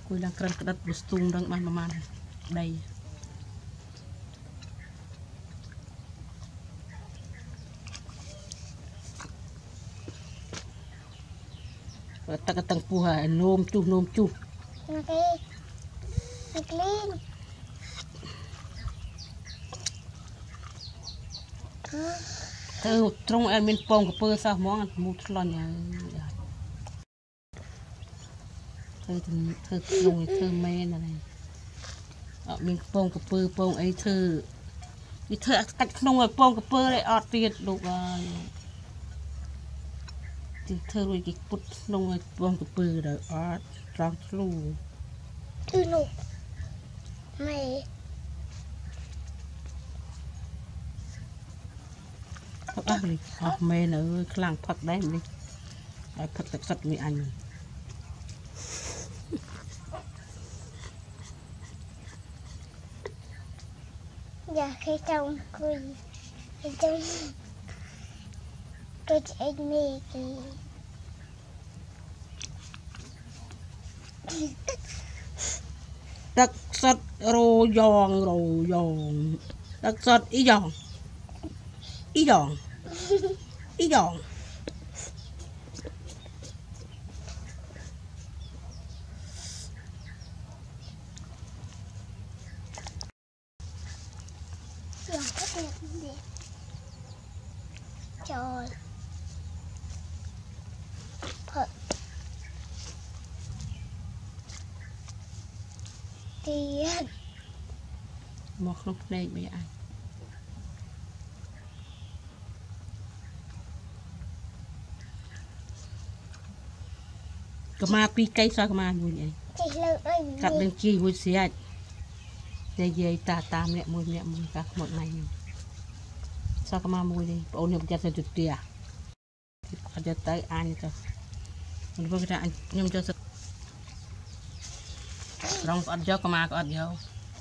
cùi đang cân đất bút tung đang bàn mà đây ta cái tầng phù hợp nôm chu thơ trong em bên pong của pơ sao món một lon nhà thơ dùng thơ mê này ở bên pong của pơ pong ấy thơ đi thơ cắt không ở pong của pơ lại ọt tiệt đủ thì thơ rồi cái cút nông ở pong của pơ rồi ọt rong lu nụ mày bác đi mê nữa khlang phật đấy đi phật thật sạch người anh giờ khi trong tôi chạy mì đặc sạch rô giòn đặc sạch ý giòn trời thật tiền một lúc đây mấy anh cái ma pi cây sao cái ma vui vậy cặp đường chi vui xí ảnh dây ta mẹ mùi các một này sao cái ma mùi đi ôn nhập chặt từ tìa ada tay anh cho mình vừa cái anh nhâm cho rong ăn cho cái ma có ăn vô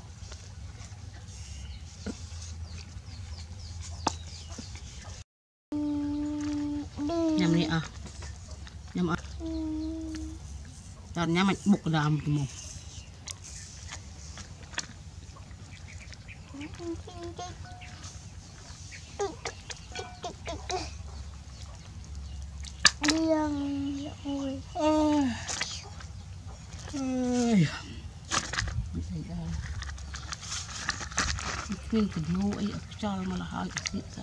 nhâm đi à nhâm à nhâm mạnh bụng đàm của mình khuyên cái nô ấy cho mà là hơi xịt rồi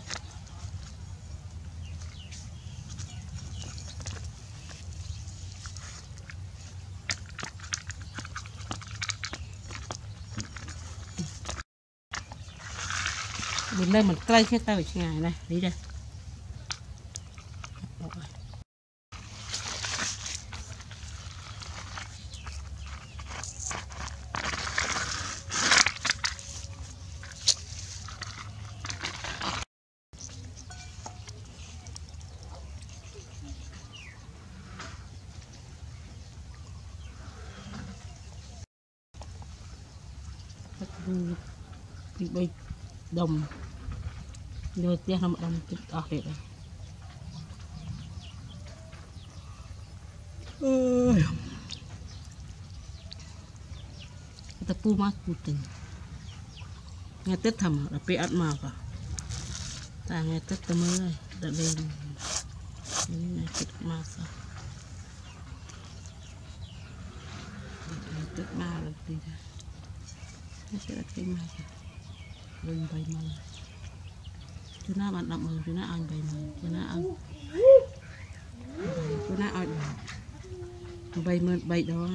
bên đây mình cây hết tay ở ngày này đi đây bị bay đồng đưa tiếc làm đồng tiếp ở đây kita pu mas puting nghe tết thầm là pe ăn màu cả ta nghe tết tầm mới đã đây này tết mà sao tết mà là gì đây sẽ là cái mà đừng bay mờ chú na bạn đậm chú na ăn bay mờ chú na ăn chú na ăn bay mờ bay đó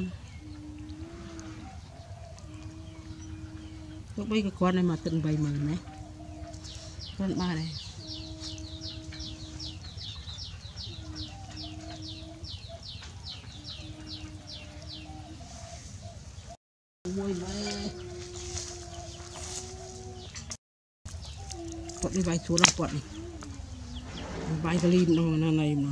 lúc bây cái con này mà từng bay mờ này con ba này quật đi bay xuống là quật này bay cái lim nó này mà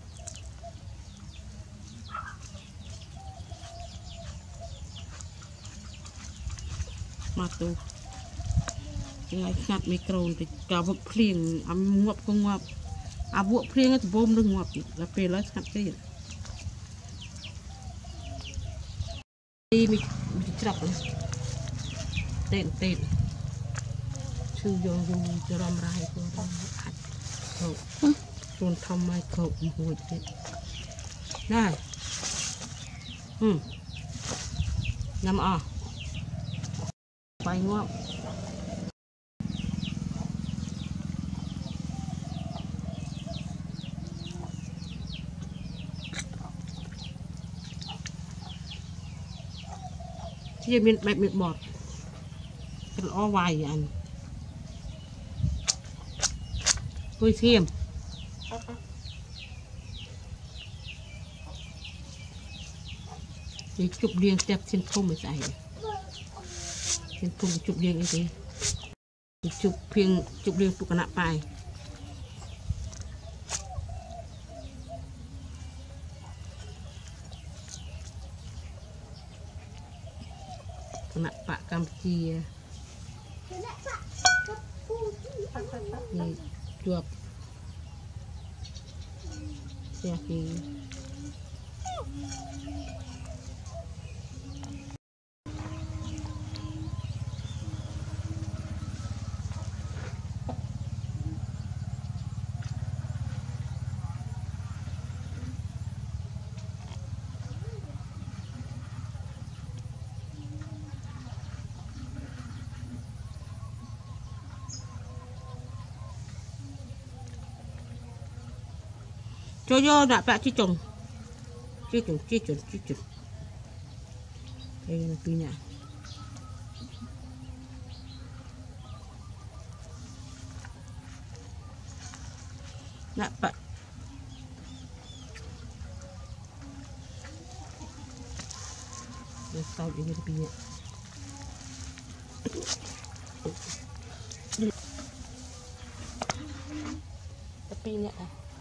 tu ngay ngặt micro thì cả vật phèn ngọc không ngọc vụ phèn thì bom đừng ngọc là phê lấy ngặt cái gì มีจับเลยเต้นชื่อยองยูจะรำไรตัวรำอัดเขาโดนทำไมเขาหัวเจ็บได้น้ำอ่ะไปง่วงที่มีแบบมีบอดเป็นอ้อวายอันกุ้ยเทียมนี่จุบเรียงจับเส้นทุ่มไปใส่เส้นทุ่มจุบเรียงอีกทีจุบเพียงจุบเรียงตุกขณะไปขณะปะกัมพูชีนี่จวบเสียกีโจโย่น่ะแปะที่จงไอ้ปีเนี่ยน่ะแปะเดี๋ยวเอาอีกปีเนี่ยปีเนี่ย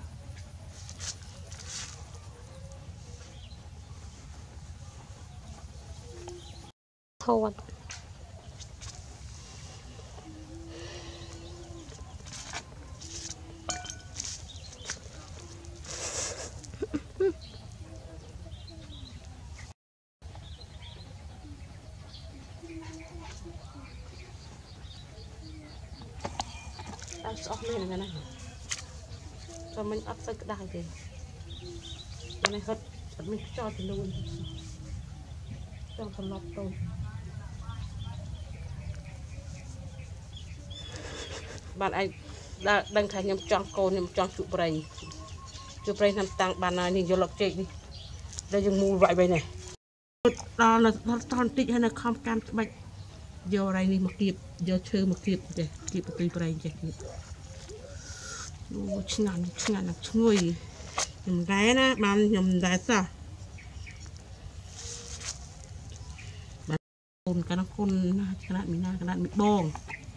โทษเอาออกเลยนะก็มันอัพสักได้เลยมันเขามันจอดที่นู่นจอดทะเลาะตัวบ้านไอ้ดังไทยยำจองโกยำจองจุบไรทำตังบ้านนายนี่ยลกเจ๊นี่ได้ยังมูไหวไปเนี่ยตอนติดให้นะคำการไปโยอะไรนี่มาเก็บโยเชื่อมาเก็บเจ๊เก็บไปไรเจ๊เก็บดูช่างช่วยยำได้นะมันยำได้ซะคนกันคนขนาดมีหน้าขนาดมีบ้อง